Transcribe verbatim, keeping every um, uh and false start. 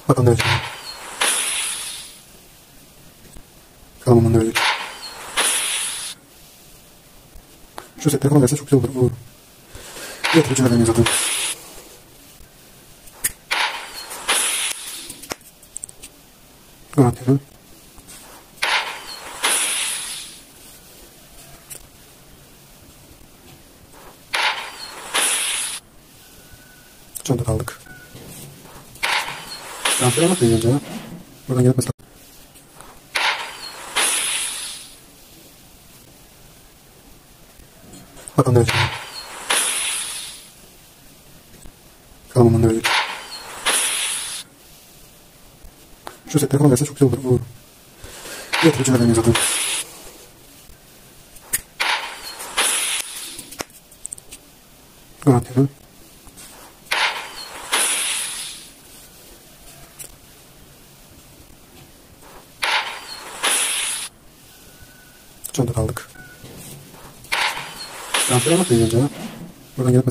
Bakalım ne verecek. Bakalım ne verecek. Şu setleri falan verse çok güzel olur. Olur. Yatırıcı veremiyor zaten. Garantili. Çanta kaldık. Garantili almak neydi ya? Buradan gelip mesela. Bakalım ne verecek. Bakalım ne verecek. Şu setleri falan verse çok güzel olur. Olur. Yatırıcı veremiyor zaten. Garantili. Çanta kaldık. Garantili almak neydi ya? Buradan gelip